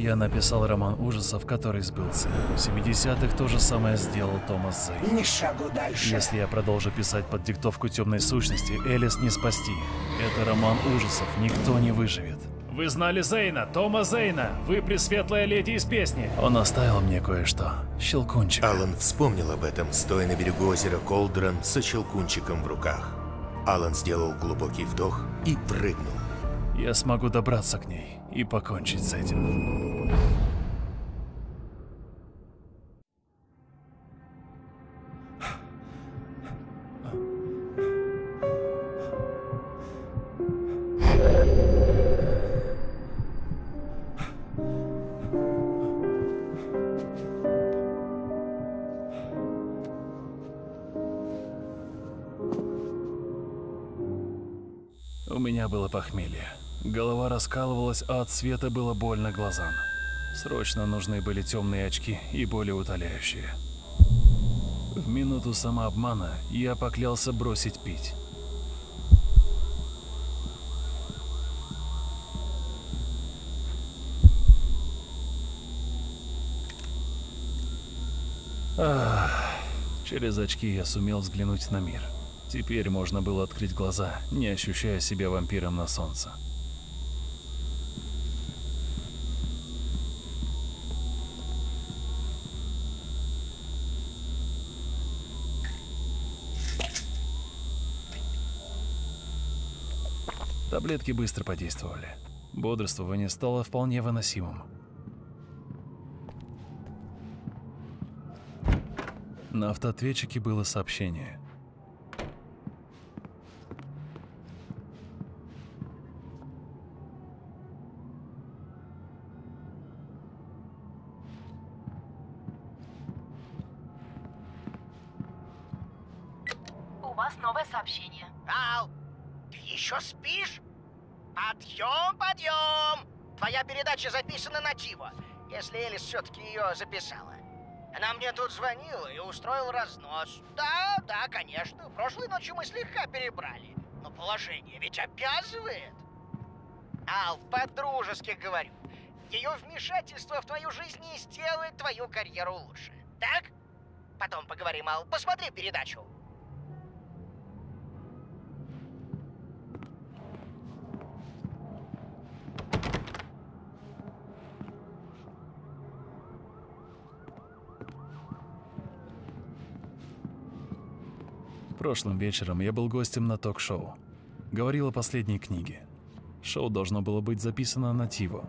Я написал роман ужасов, который сбылся. В 70-х то же самое сделал Томас Зейн. Ни шагу дальше. Если я продолжу писать под диктовку темной сущности, Элис не спасти. Это роман ужасов, никто не выживет. Вы знали Зейна, Тома Зейна, вы пресветлая леди из песни. Он оставил мне кое-что, щелкунчик. Алан вспомнил об этом, стоя на берегу озера Колдрон со щелкунчиком в руках. Алан сделал глубокий вдох и прыгнул. Я смогу добраться к ней и покончить с этим. У меня было похмелье. Голова раскалывалась, а от света было больно глазам. Срочно нужны были темные очки и болеутоляющие. В минуту самообмана я поклялся бросить пить. Через очки я сумел взглянуть на мир. Теперь можно было открыть глаза, не ощущая себя вампиром на солнце. Таблетки быстро подействовали. Бодрствование стало вполне выносимым. На автоответчике было сообщение. У вас новое сообщение. Ал, ты еще спишь? Подъем, подъем! Твоя передача записана на Тиво, если Элис все-таки ее записала. Она мне тут звонила и устроила разнос. Да, конечно, прошлой ночью мы слегка перебрали. Но положение ведь обязывает. Ал, по-дружески говорю. Ее вмешательство в твою жизнь не сделает твою карьеру лучше. Так? Потом поговорим, Ал. Посмотри передачу. Прошлым вечером я был гостем на ток-шоу. Говорил о последней книге. Шоу должно было быть записано на Тиво.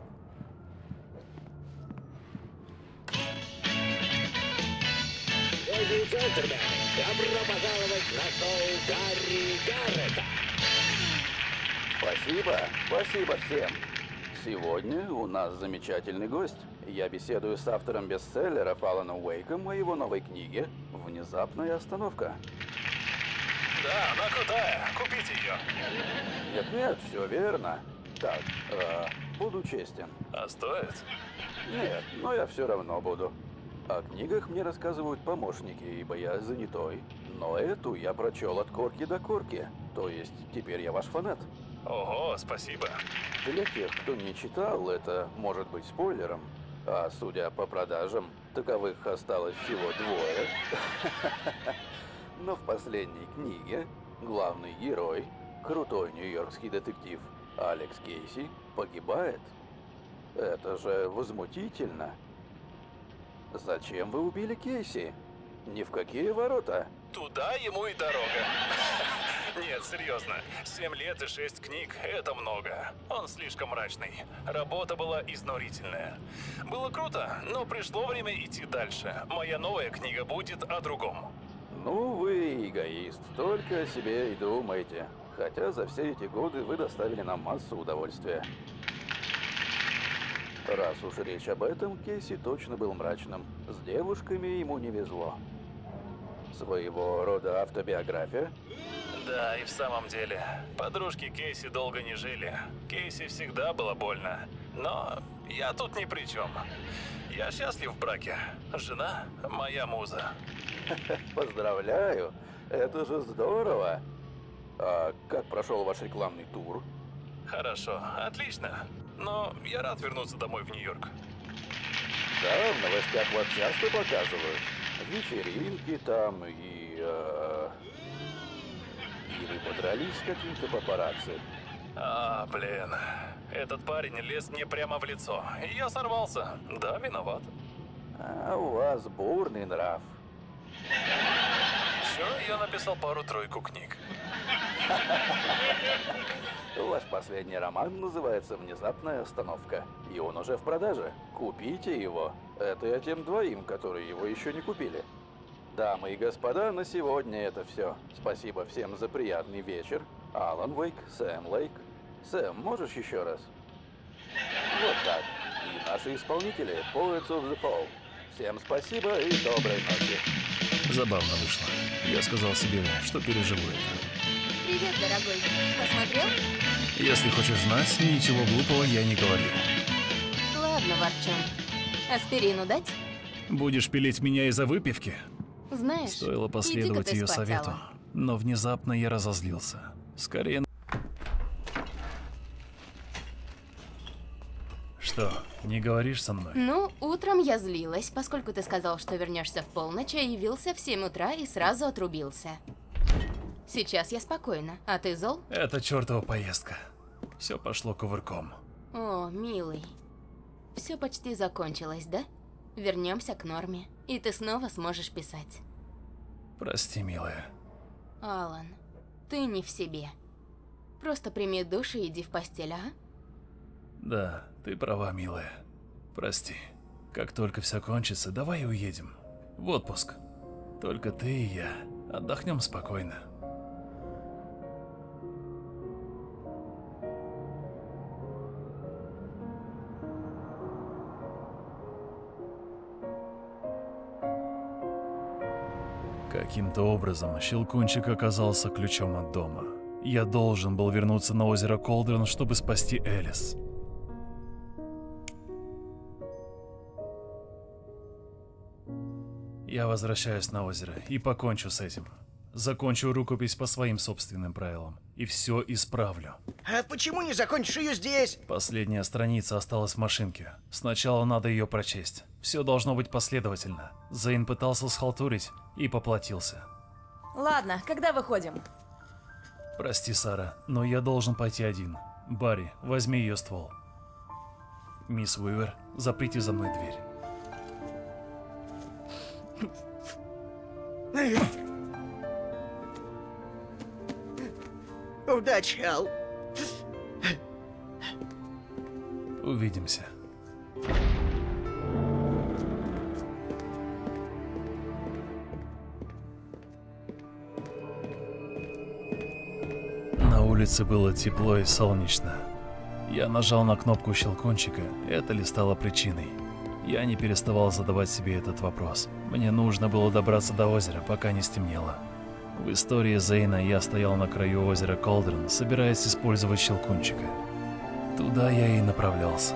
Леди и джентльмены, добро пожаловать на шоу Гарри Гаррета. Спасибо всем. Сегодня у нас замечательный гость. Я беседую с автором бестселлеров Аланом Уэйком о его новой книге «Внезапная остановка». Да, она крутая. Купите ее. Нет, все верно. Так, буду честен. А стоит? Нет, но я все равно буду. О книгах мне рассказывают помощники, ибо я занятой. Но эту я прочел от корки до корки. То есть, теперь я ваш фанат. Ого, спасибо. Для тех, кто не читал, это может быть спойлером. А судя по продажам, таковых осталось всего 2. Но в последней книге главный герой, крутой нью-йоркский детектив Алекс Кейси, погибает. Это же возмутительно. Зачем вы убили Кейси? Ни в какие ворота. Туда ему и дорога. Нет, серьезно. 7 лет и 6 книг – это много. Он слишком мрачный. Работа была изнурительная. Было круто, но пришло время идти дальше. Моя новая книга будет о другом. Ну, вы эгоист, только о себе и думаете. Хотя за все эти годы вы доставили нам массу удовольствия. Раз уж речь об этом, Кейси точно был мрачным. С девушками ему не везло. Своего рода автобиография? Да, и в самом деле. Подружки Кейси долго не жили. Кейси всегда было больно. Но я тут ни при чем. Я счастлив в браке. Жена – моя муза. Поздравляю, это же здорово. А как прошел ваш рекламный тур? Хорошо, отлично. Но я рад вернуться домой в Нью-Йорк. Да, в новостях вас часто показывают. Вечеринки там и вы подрались с каким-то папарацци. Блин. Этот парень лез мне прямо в лицо, и я сорвался. Да, виноват. А у вас бурный нрав. Еще я написал пару-тройку книг. Ваш последний роман называется «Внезапная остановка», и он уже в продаже. Купите его. Это я тем двоим, которые его еще не купили. Дамы и господа, на сегодня это все. Спасибо всем за приятный вечер. Алан Вейк, Сэм Лейк. Сэм, можешь еще раз? Вот так. И наши исполнители Poets of the Fall. Всем спасибо и доброй ночи. Забавно вышло. Я сказал себе, что переживу это. Привет, дорогой. Посмотрел? Если хочешь знать, ничего глупого я не говорил. Ладно, Ворчун. Аспирину дать? Будешь пилить меня из-за выпивки? Знаешь, Стоило последовать иди-ка ты ее спать, совету, Алан. но внезапно я разозлился. Скорее... Что, не говоришь со мной? Ну, утром я злилась, поскольку ты сказал, что вернешься в полночь, а явился в 7 утра и сразу отрубился. Сейчас я спокойна, а ты зол? Это чертова поездка. Все пошло кувырком. О, милый. Все почти закончилось, да? Вернемся к норме, и ты снова сможешь писать. Прости, милая. Алан, ты не в себе. Просто прими душ и иди в постель, а? Да, ты права, милая. Прости. Как только все кончится, давай уедем. В отпуск. Только ты и я. Отдохнем спокойно. Каким-то образом Щелкунчик оказался ключом от дома. Я должен был вернуться на озеро Колдрон, чтобы спасти Элис. Я возвращаюсь на озеро и покончу с этим. Закончу рукопись по своим собственным правилам. И все исправлю. А почему не закончишь ее здесь? Последняя страница осталась в машинке. Сначала надо ее прочесть. Все должно быть последовательно. Зейн пытался схалтурить и поплатился. Ладно, когда выходим? Прости, Сара, но я должен пойти один. Барри, возьми ее ствол. Мисс Уивер, заприте за мной дверь. Удачи, Ал. Увидимся. На улице было тепло и солнечно. Я нажал на кнопку Щелкунчика, это ли стало причиной? Я не переставал задавать себе этот вопрос. Мне нужно было добраться до озера, пока не стемнело. В истории Зейна я стоял на краю озера Колдрон, собираясь использовать Щелкунчика. Туда я и направлялся.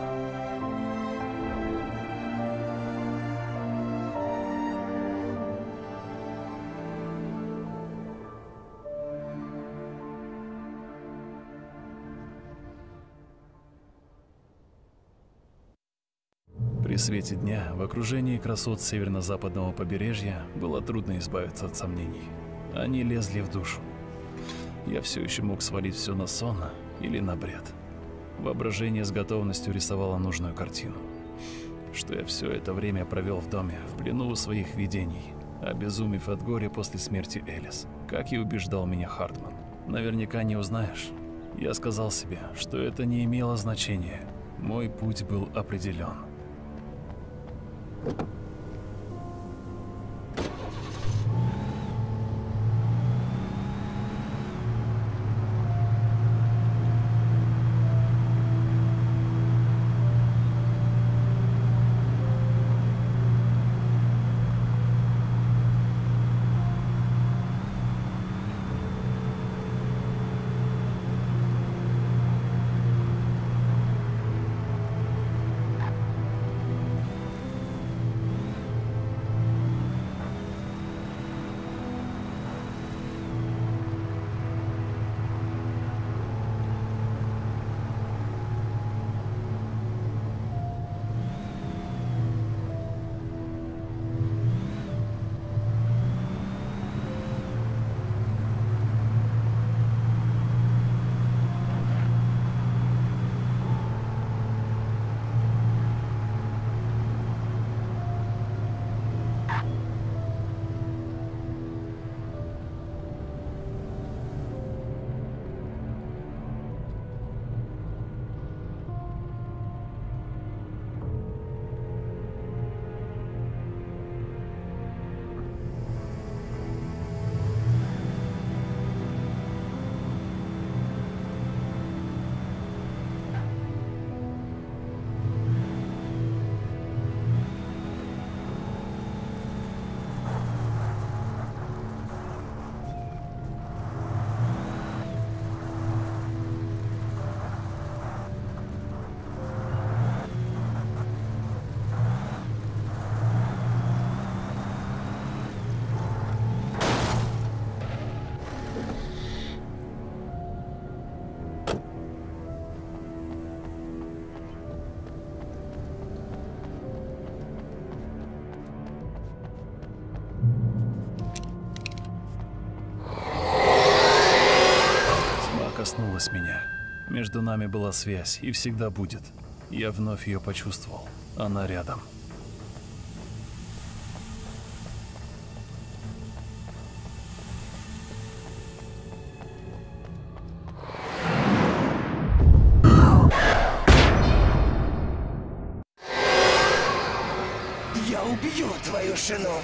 При свете дня, в окружении красот северно-западного побережья, было трудно избавиться от сомнений. Они лезли в душу. Я все еще мог свалить все на сон или на бред. Воображение с готовностью рисовало нужную картину. Что я все это время провел в доме, в плену у своих видений, обезумев от горя после смерти Элис, как и убеждал меня Хартман. Наверняка не узнаешь. Я сказал себе, что это не имело значения. Мой путь был определен. коснулась меня. Между нами была связь и всегда будет. Я вновь ее почувствовал. Она рядом. Я убью твою жену.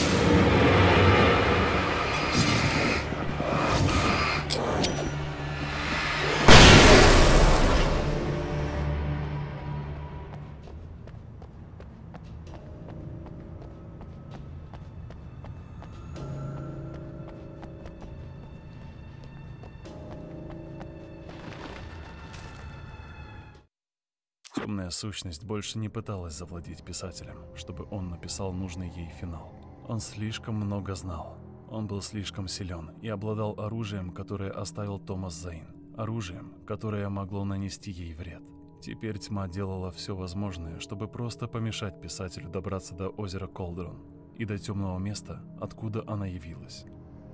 Темная сущность больше не пыталась завладеть писателем, чтобы он написал нужный ей финал. Он слишком много знал. Он был слишком силен и обладал оружием, которое оставил Томас Зейн. Оружием, которое могло нанести ей вред. Теперь тьма делала все возможное, чтобы просто помешать писателю добраться до озера Колдрон и до темного места, откуда она явилась.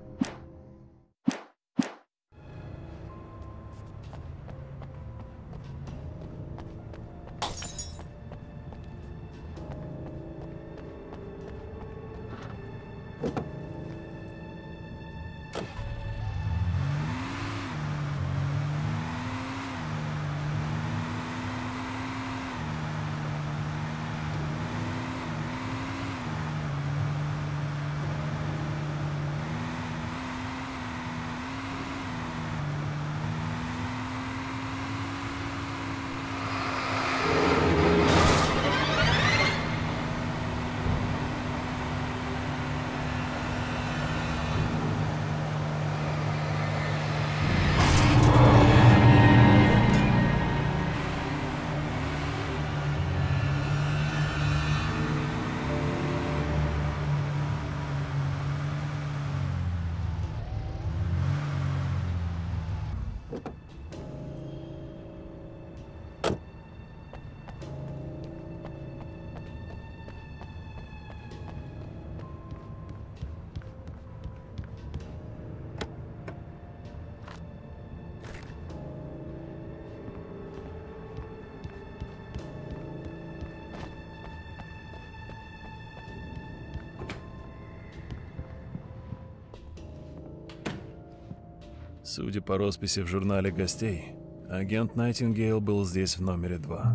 Судя по росписи в журнале гостей, агент Найтингейл был здесь в номере 2.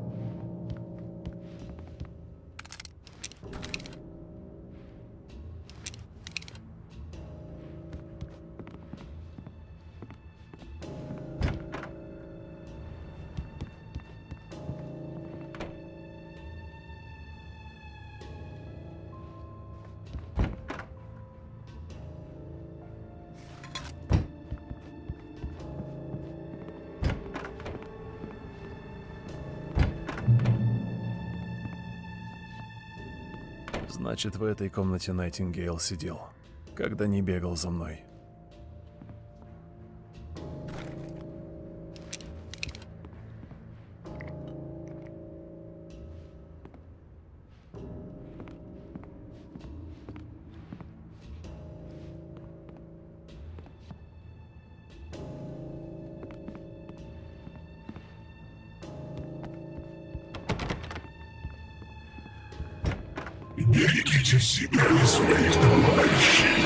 Значит, в этой комнате Найтингейл сидел, когда не бегал за мной. Берегите себя и своих товарищей.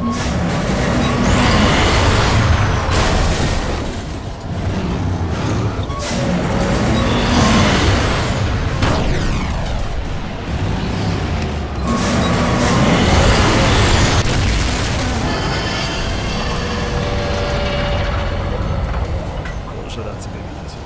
Тоже рад тебя видеть.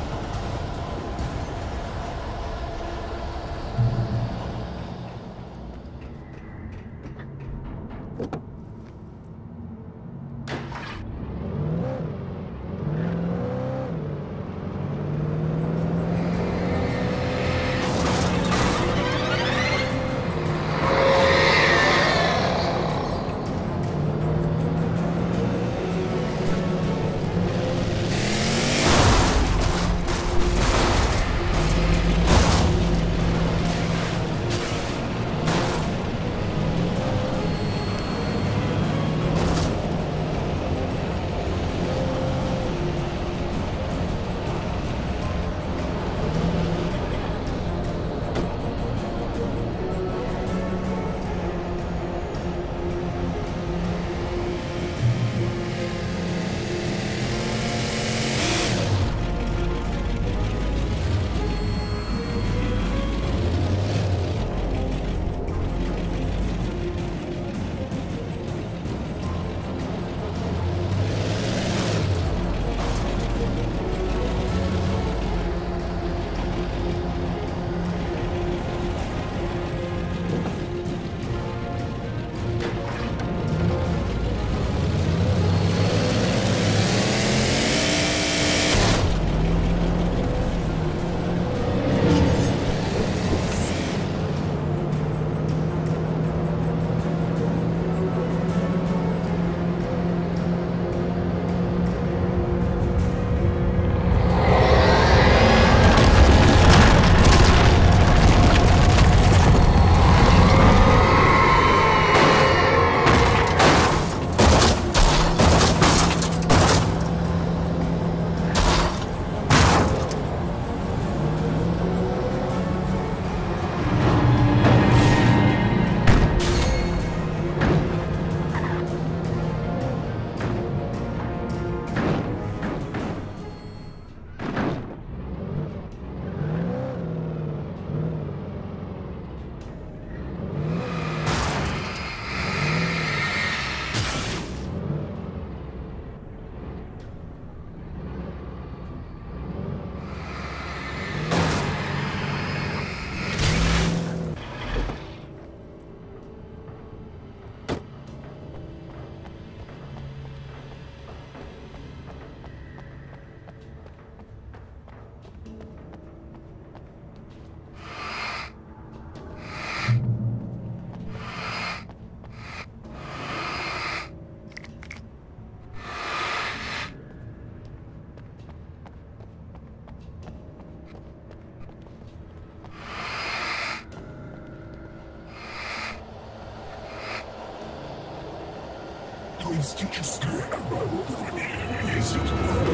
Туристическое оборудование весит.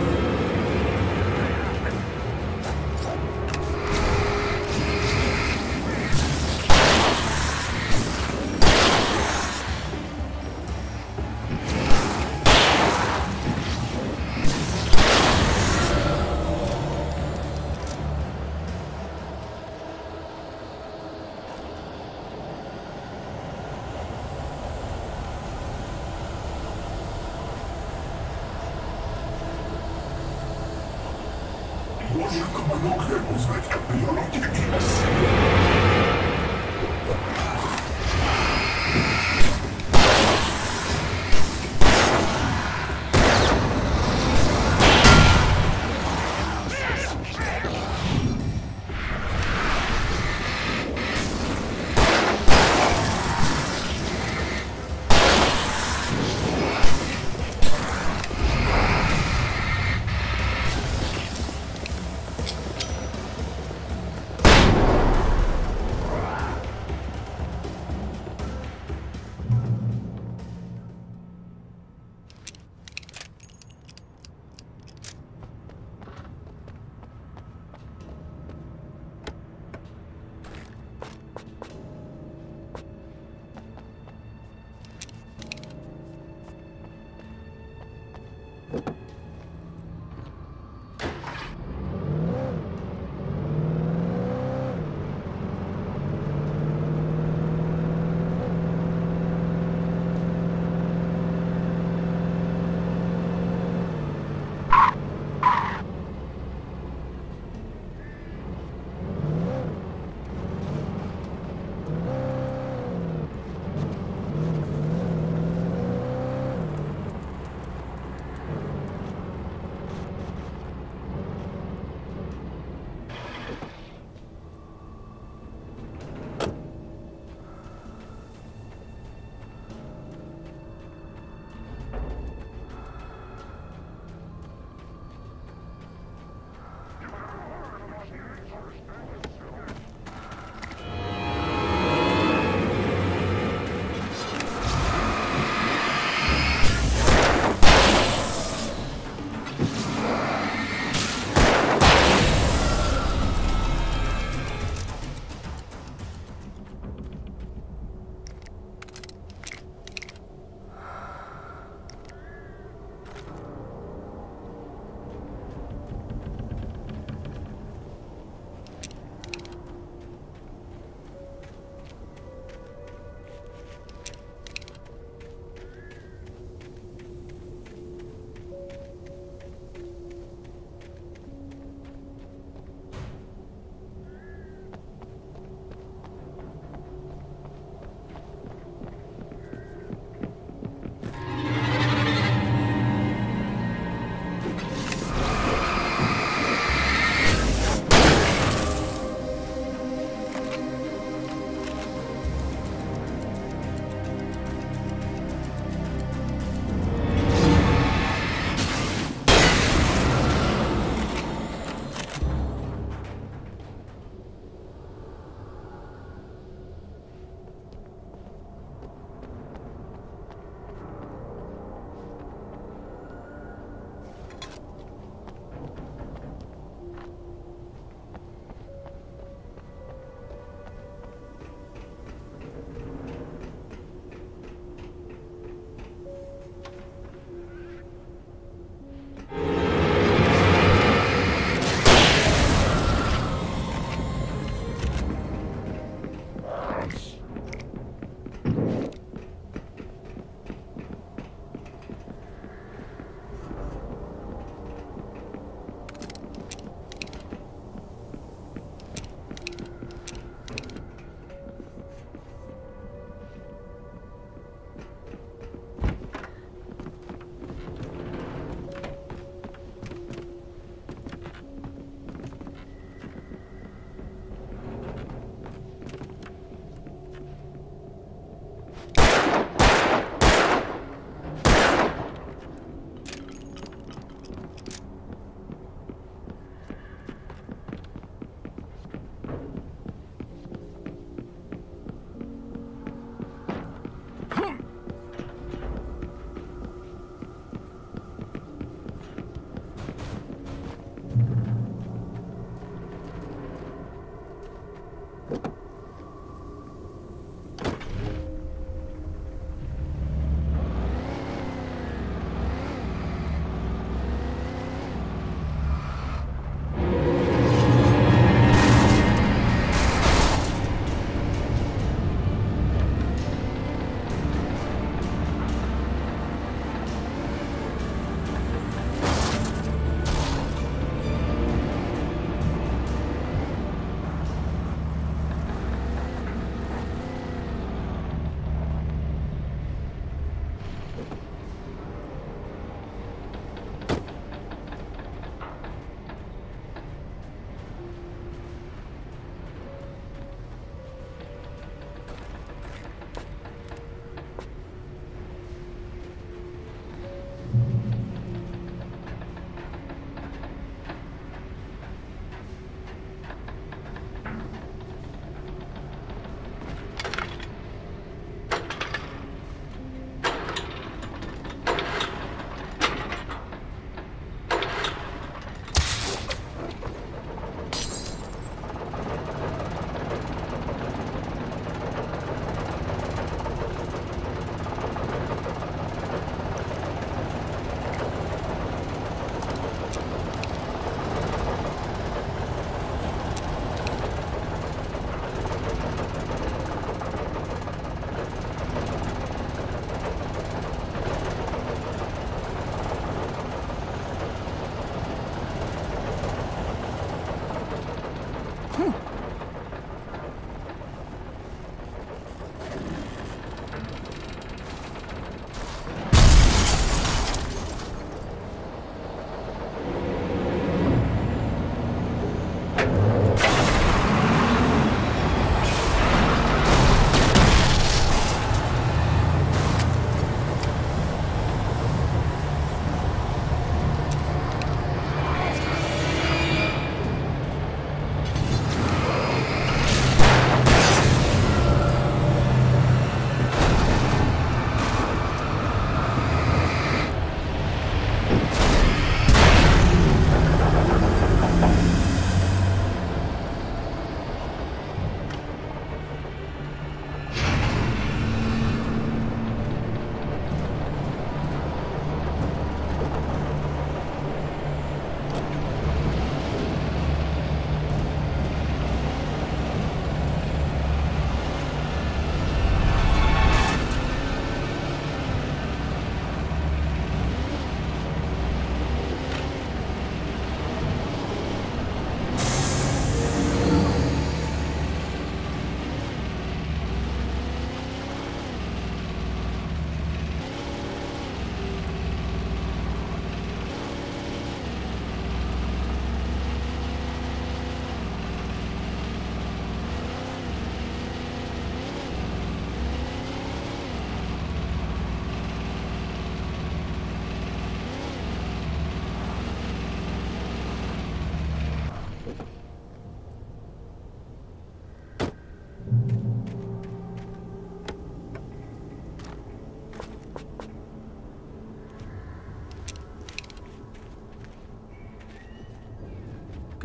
Можно многое узнать о природе и о себе.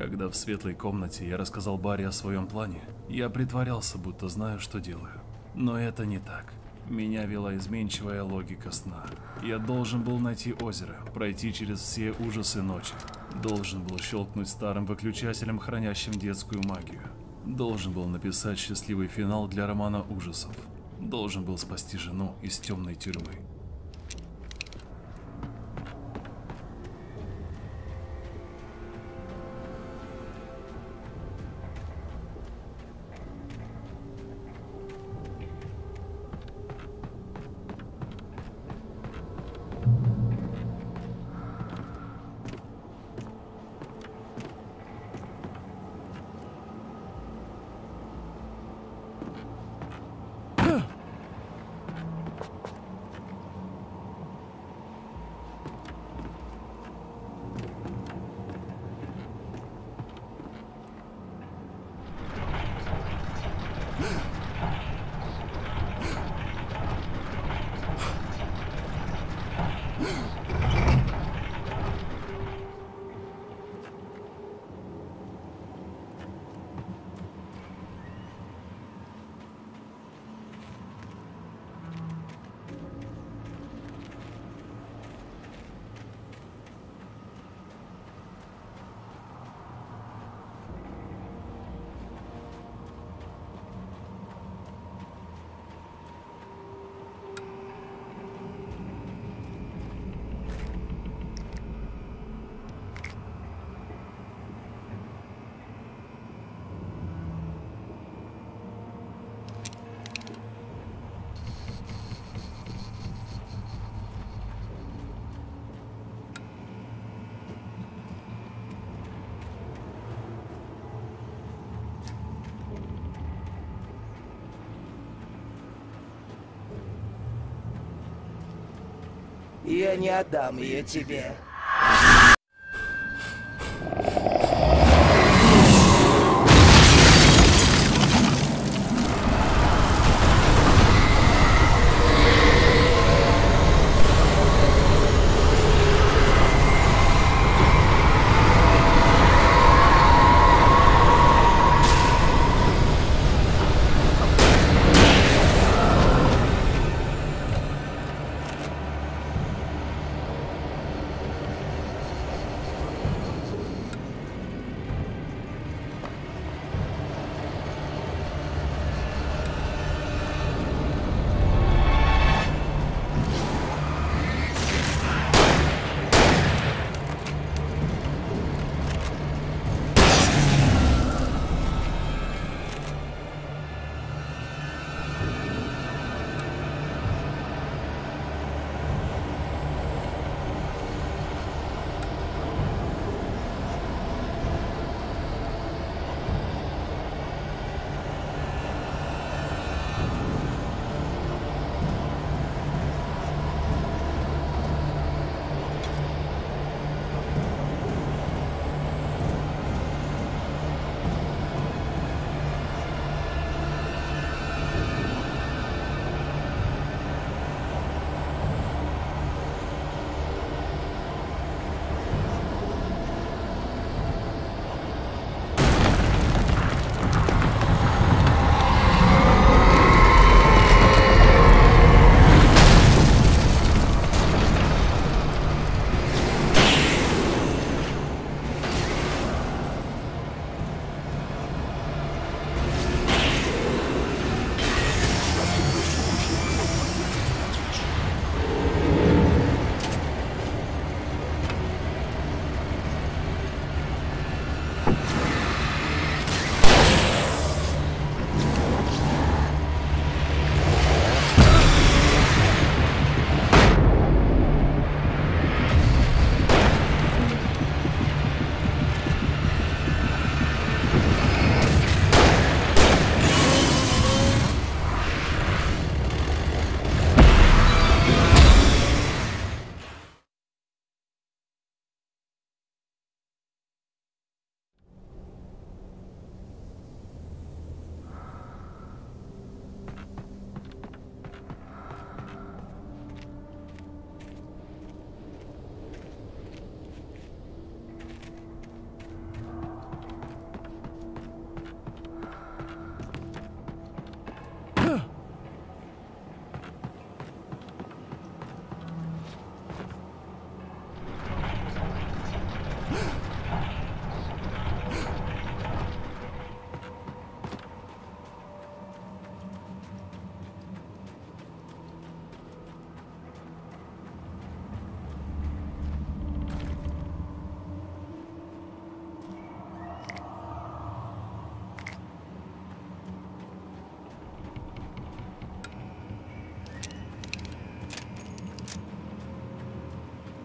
Когда в светлой комнате я рассказал Барри о своем плане, я притворялся, будто знаю, что делаю. Но это не так. Меня вела изменчивая логика сна. Я должен был найти озеро, пройти через все ужасы ночи. Должен был щелкнуть старым выключателем, хранящим детскую магию. Должен был написать счастливый финал для романа ужасов. Должен был спасти жену из темной тюрьмы. Я не отдам ее тебе.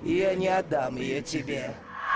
Я не отдам ее тебе.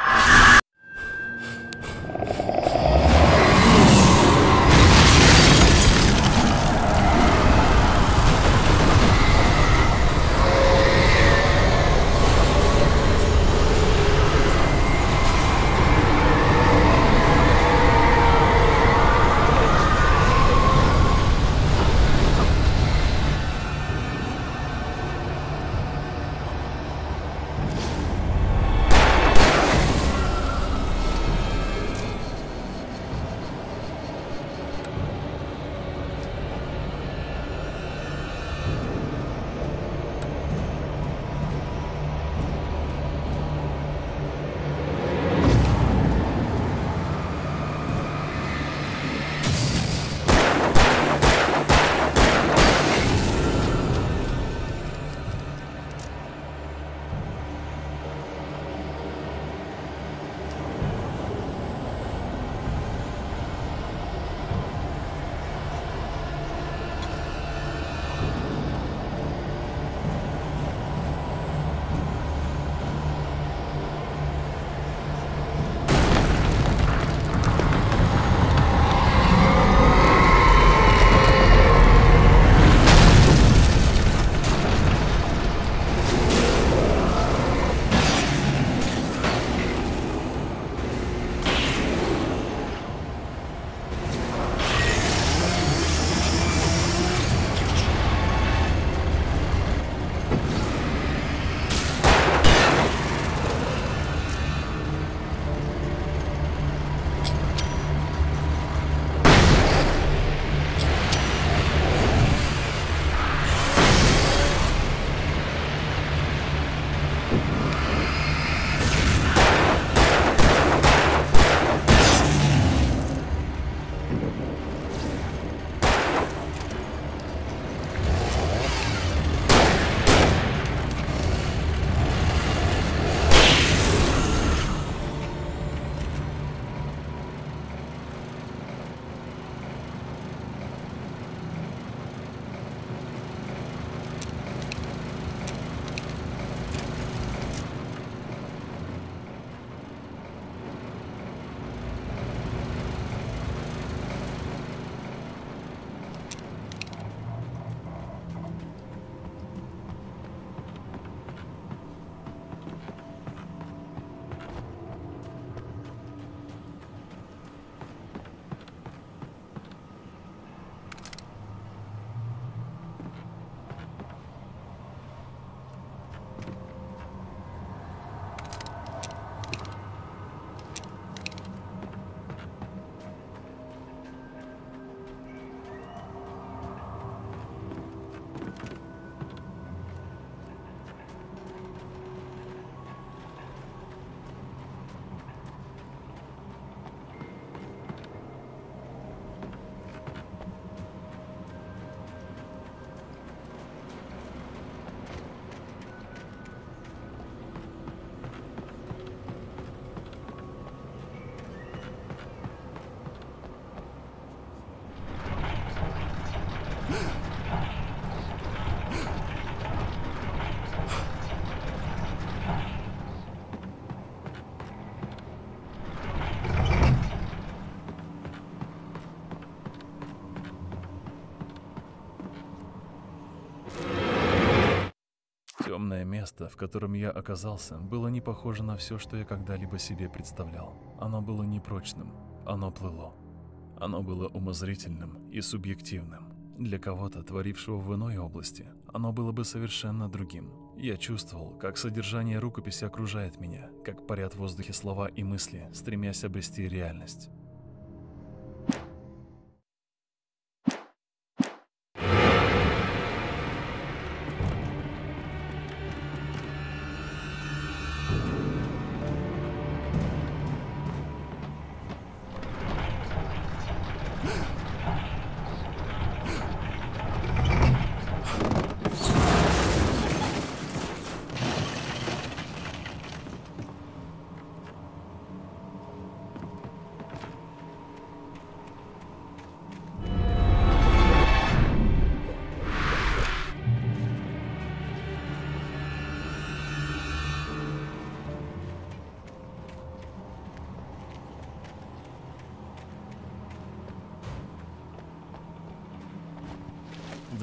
Темное место, в котором я оказался, было не похоже на все, что я когда-либо себе представлял. Оно было непрочным, оно плыло. Оно было умозрительным и субъективным. Для кого-то, творившего в иной области, оно было бы совершенно другим. Я чувствовал, как содержание рукописи окружает меня, как парят в воздухе слова и мысли, стремясь обрести реальность.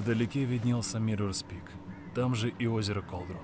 Вдалеке виднелся Mirror's Peak, там же и озеро Колдрон.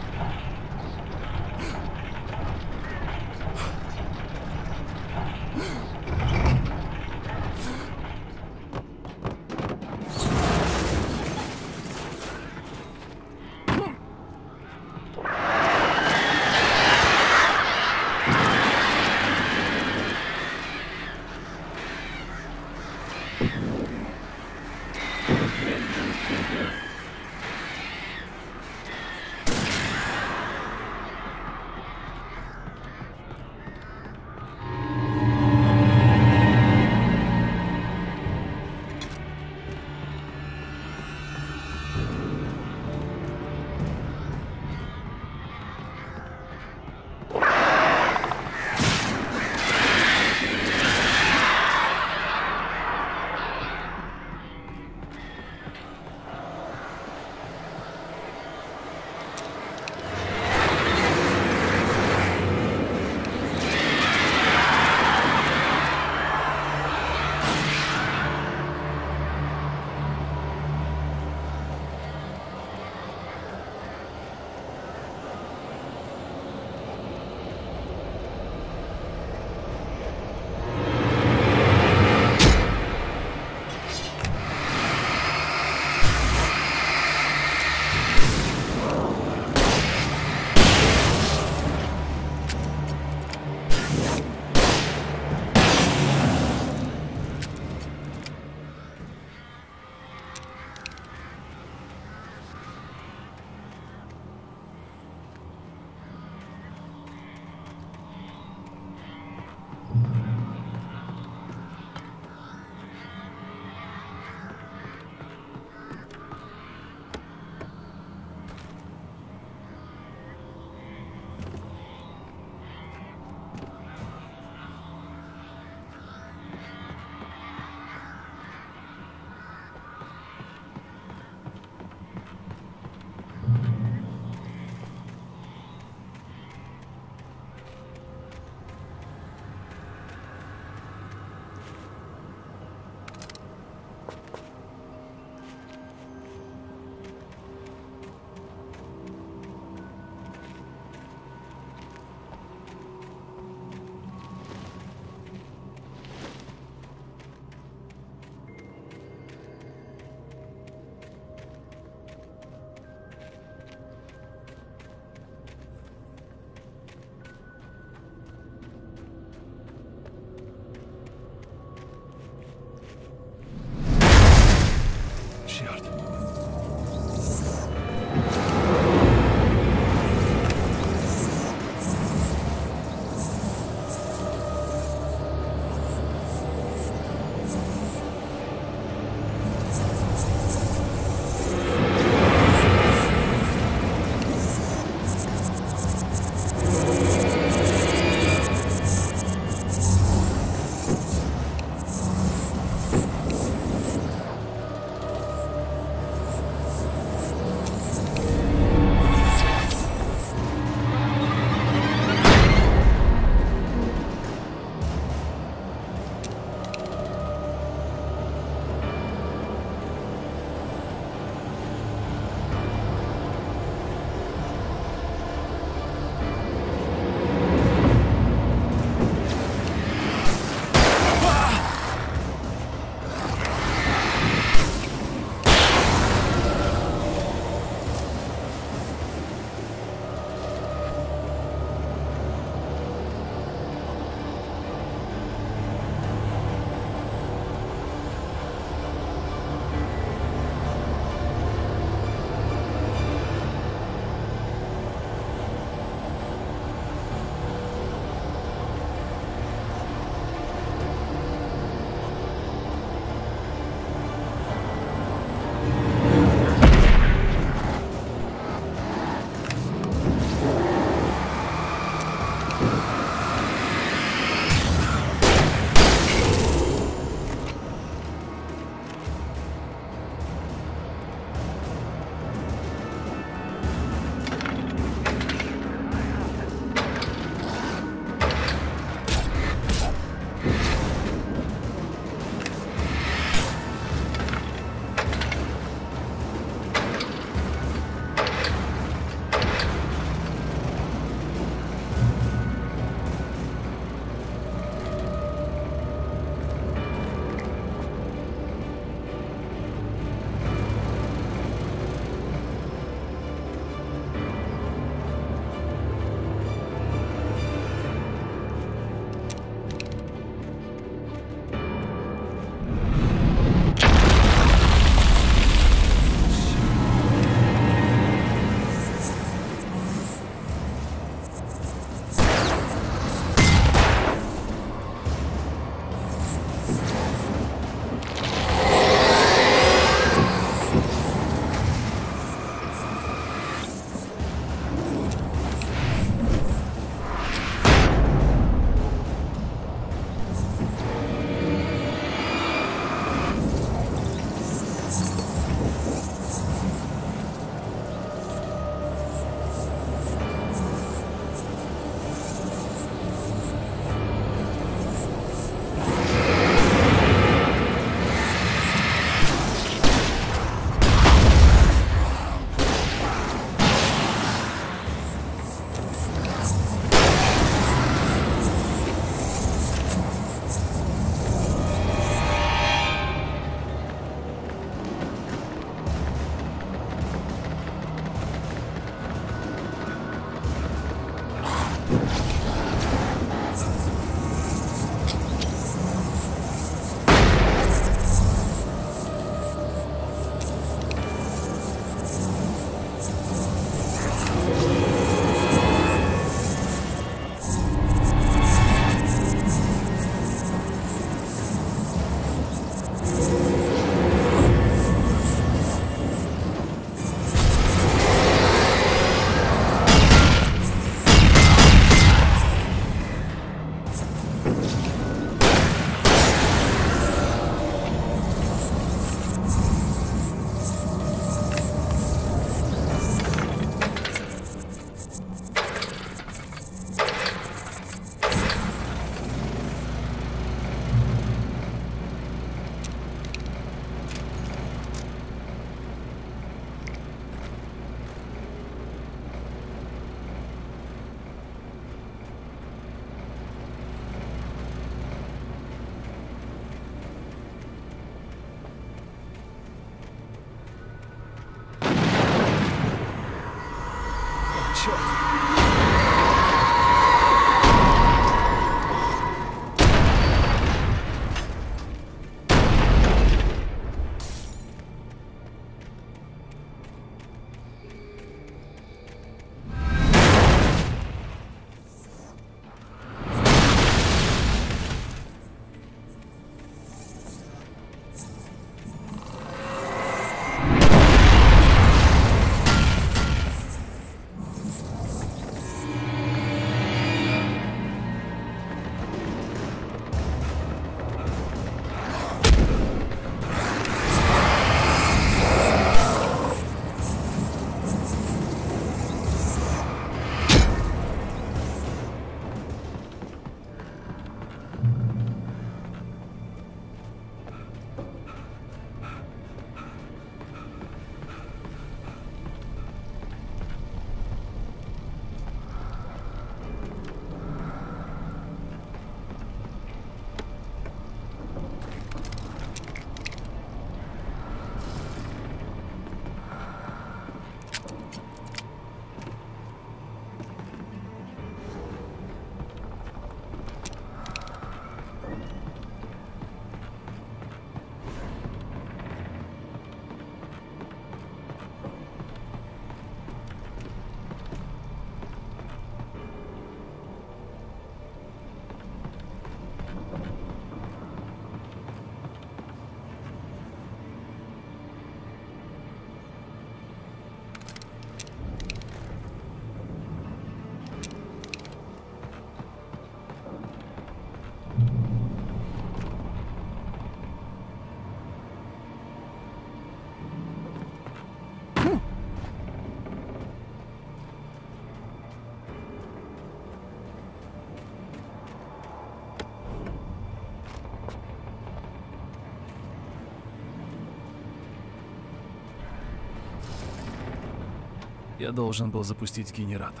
Я должен был запустить генератор.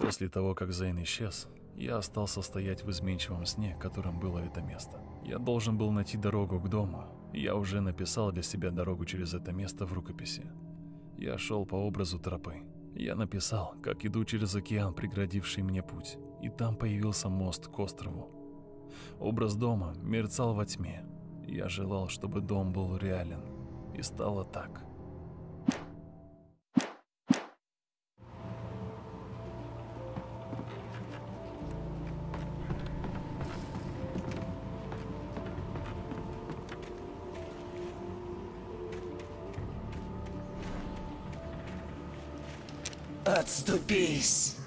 После того, как Зейн исчез, я остался стоять в изменчивом сне, которым было это место. Я должен был найти дорогу к дому. Я уже написал для себя дорогу через это место в рукописи. Я шел по образу тропы. Я написал, как иду через океан, преградивший мне путь, и там появился мост к острову. Образ дома мерцал во тьме. Я желал, чтобы дом был реален, и стало так. Отступись!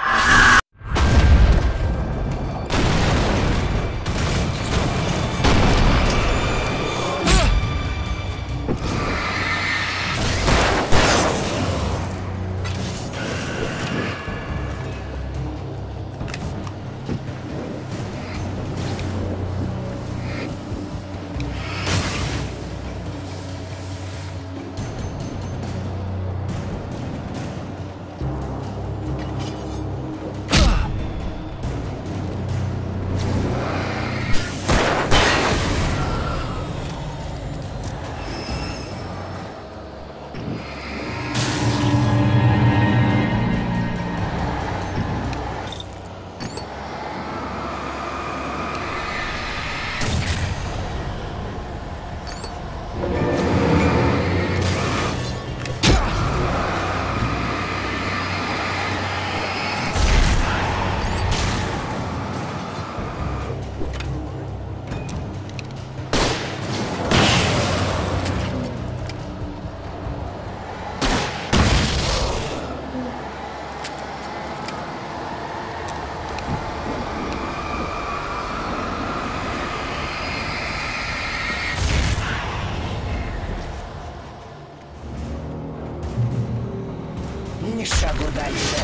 Ни шагу дальше.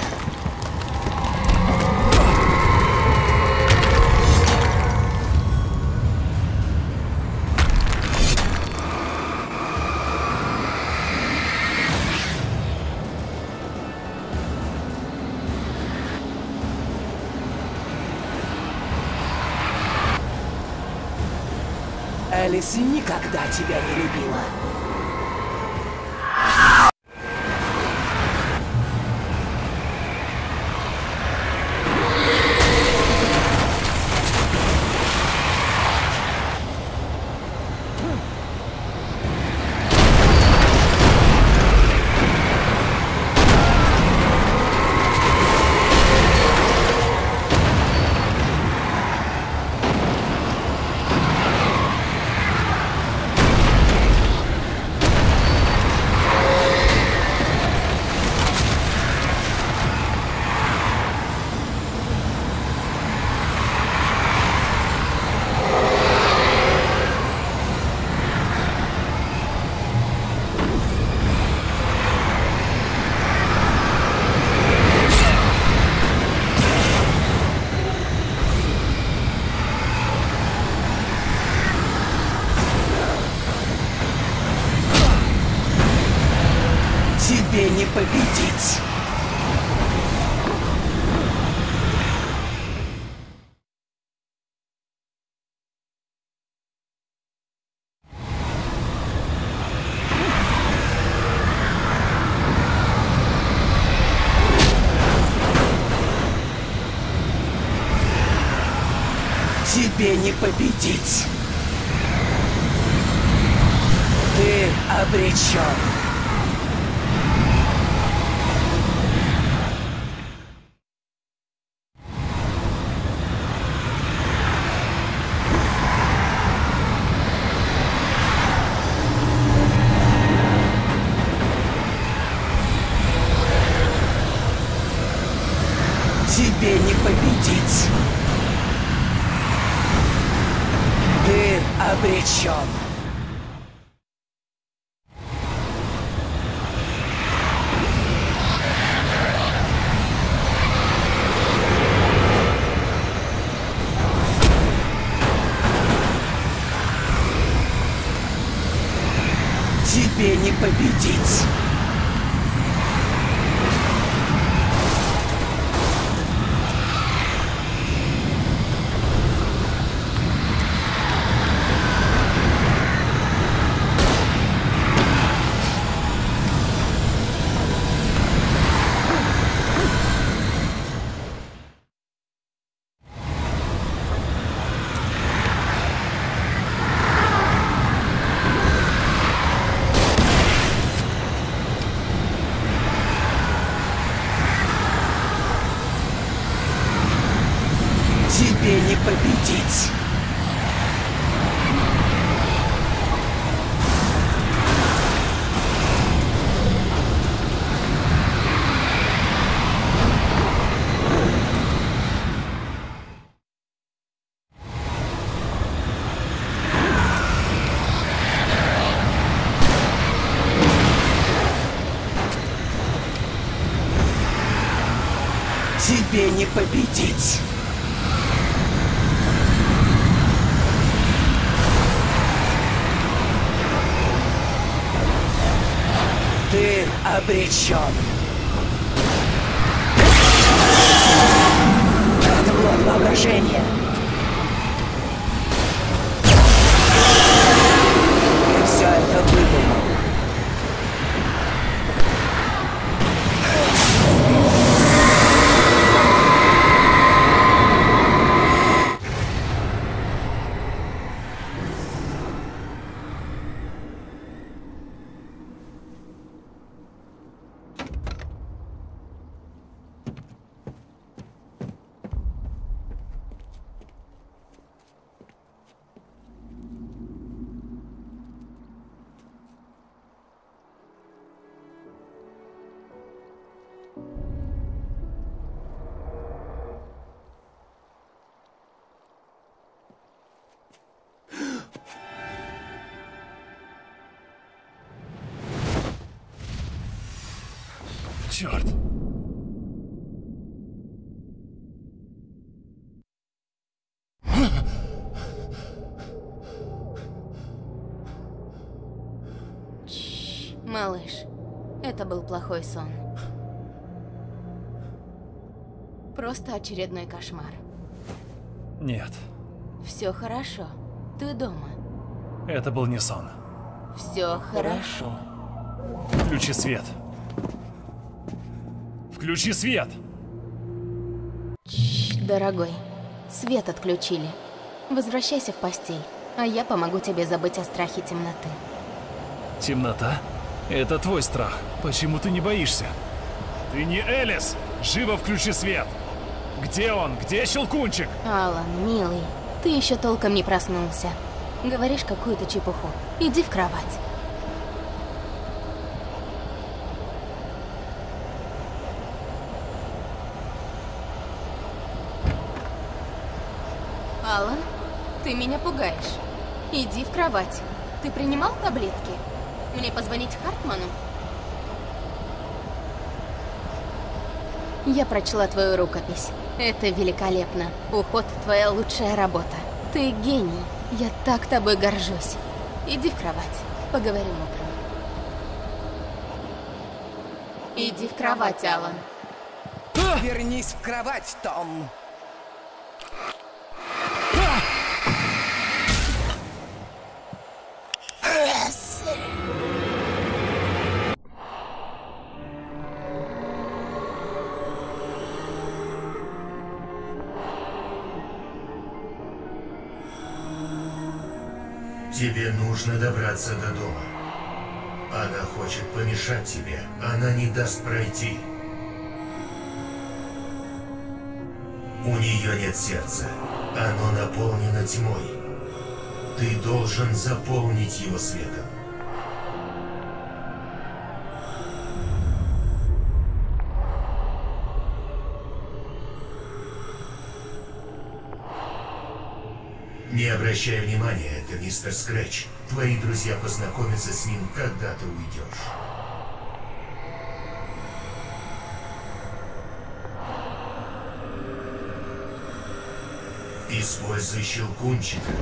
Элис никогда тебя не любила. Тебе не победить! Тебе не победить! Ты обречен! Тебе не победить! Ты обречен! Тебе не победить! не победить. Тебе не победить. Ты обречен. Это плод воображения. Ты все это выдумал. Черт! Малыш, это был плохой сон. Просто очередной кошмар. Нет, Все хорошо. Ты дома. это был не сон. Все хорошо. Включи свет. Включи свет! Дорогой, свет отключили. Возвращайся в постель, а я помогу тебе забыть о страхе темноты. Темнота? Это твой страх. Почему ты не боишься? Ты не Элис! Живо включи свет! Где он? Где Щелкунчик? Алан, милый, ты еще толком не проснулся. Говоришь какую-то чепуху. Иди в кровать. Алан, ты меня пугаешь. Иди в кровать. Ты принимал таблетки? Мне позвонить Хартману? Я прочла твою рукопись. Это великолепно. Уход — твоя лучшая работа. Ты гений. Я так тобой горжусь. Иди в кровать. Поговорим утром. Иди в кровать, Алан. Вернись в кровать, Том. Тебе нужно добраться до дома. Она хочет помешать тебе. Она не даст пройти. У нее нет сердца. Оно наполнено тьмой. Ты должен заполнить его светом. Не обращай внимания, это мистер Скретч. Твои друзья познакомятся с ним, когда ты уйдешь. Используй Щелкунчика.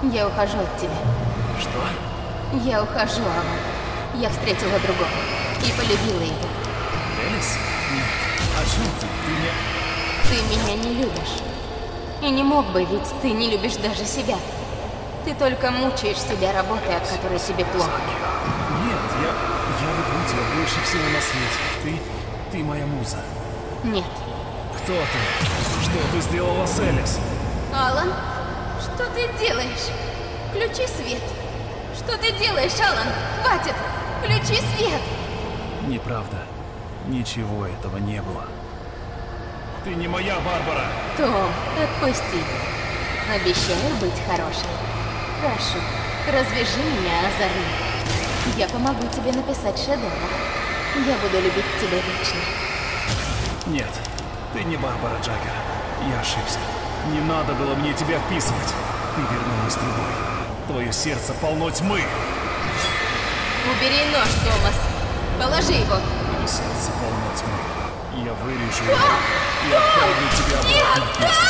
Я ухожу от тебя. Что? Я ухожу, Алан. Я встретила другого и полюбила его. Элис? Нет. О чем ты? Ты меня не любишь. И не мог бы, ведь ты не любишь даже себя. Ты только мучаешь себя работой, от которой тебе плохо. Нет, я люблю тебя больше всего на свете. Ты моя муза. Нет. Кто ты? Что ты сделала с Элис? Алан, что ты делаешь? Включи свет. Что ты делаешь, Алан? Хватит! Включи свет! Неправда. Ничего этого не было. Ты не моя Барбара! Том, отпусти. Обещаю быть хорошей. Прошу, развяжи меня, озорник. Я помогу тебе написать шедевр. Я буду любить тебя вечно. Нет, ты не Барбара Джаггер. Я ошибся. Не надо было мне тебя вписывать. Ты вернулась другой. Твое сердце полно тьмы. Убери нож, Томас. Положи его. Твое сердце полно тьмы. Я вырежу его и отправлю тебя обратно в песню.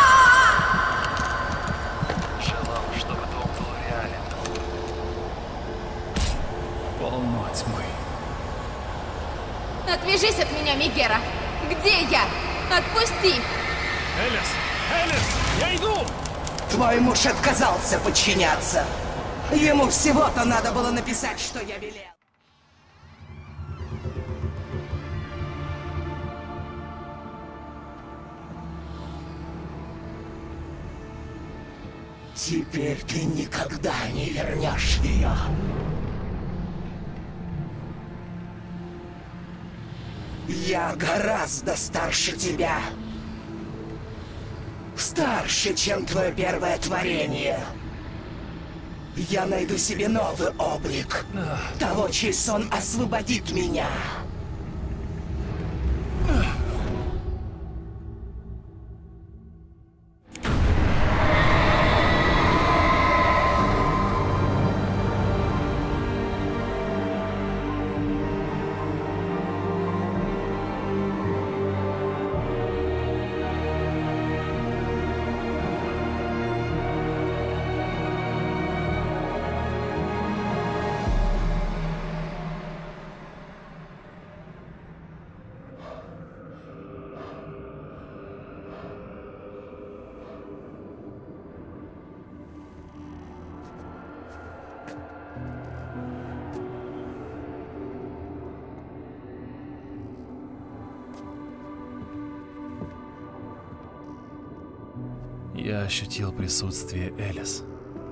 Желал, чтобы дом был реален. Полно тьмы. Отвяжись от меня, Мегера. Где я? Отпусти. Элис! Элис! Я иду! Твой муж отказался подчиняться. Ему всего-то надо было написать, что я велел. Теперь ты никогда не вернешь ее. Я гораздо старше тебя. Старше, чем твое первое творение. Я найду себе новый облик. Того, чей сон освободит меня. Я ощутил присутствие Элис.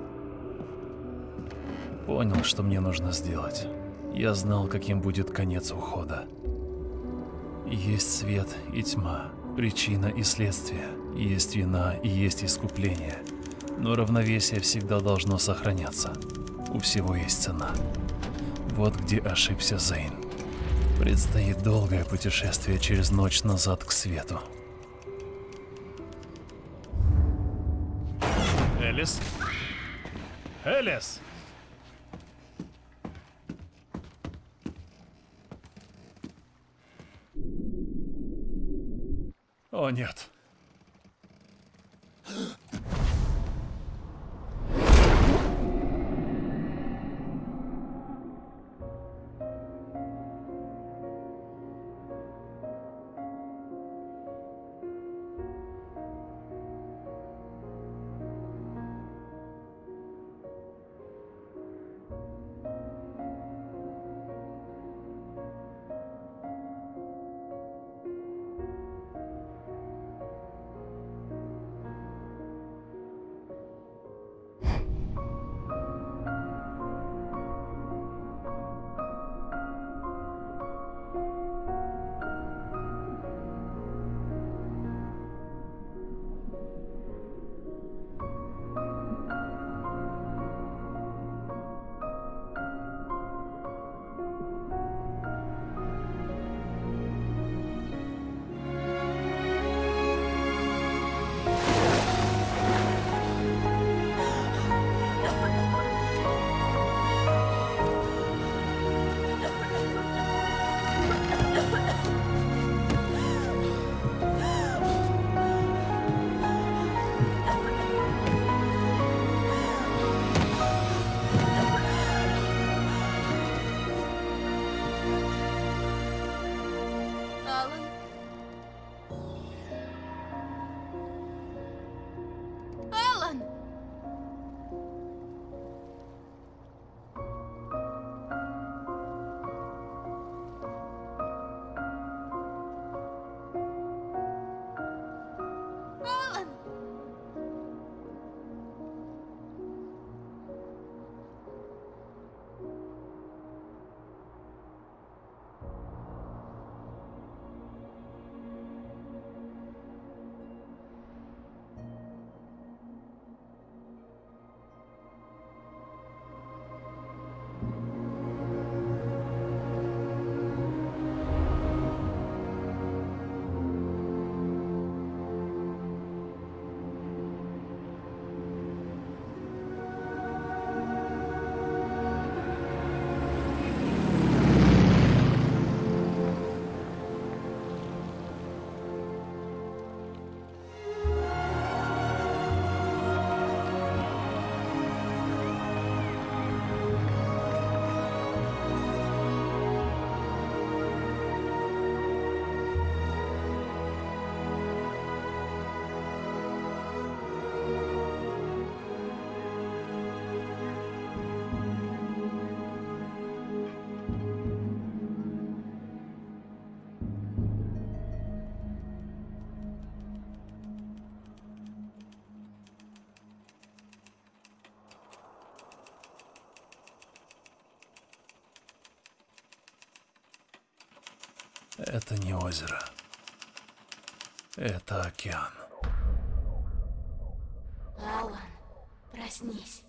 Понял, что мне нужно сделать. Я знал, каким будет конец ухода. Есть свет и тьма, причина и следствие, есть вина и есть искупление. Но равновесие всегда должно сохраняться. У всего есть цена. Вот где ошибся Зейн. Предстоит долгое путешествие через ночь назад к свету. Элис? Элис! О, нет. Это не озеро. Это океан. Алан, проснись.